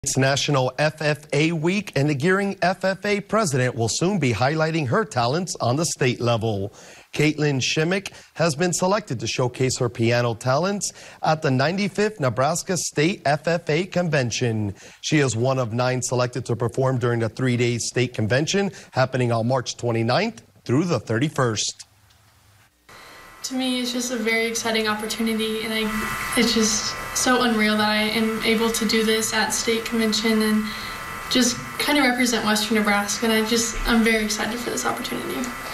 It's National FFA Week, and the Gering FFA President will soon be highlighting her talents on the state level. Caitlin Shimmick has been selected to showcase her piano talents at the 95th Nebraska State FFA Convention. She is one of 9 selected to perform during the 3-day state convention happening on March 29th through the 31st. To me, it's just a very exciting opportunity, and it's just so unreal that I am able to do this at state convention and just kind of represent Western Nebraska, and I'm very excited for this opportunity.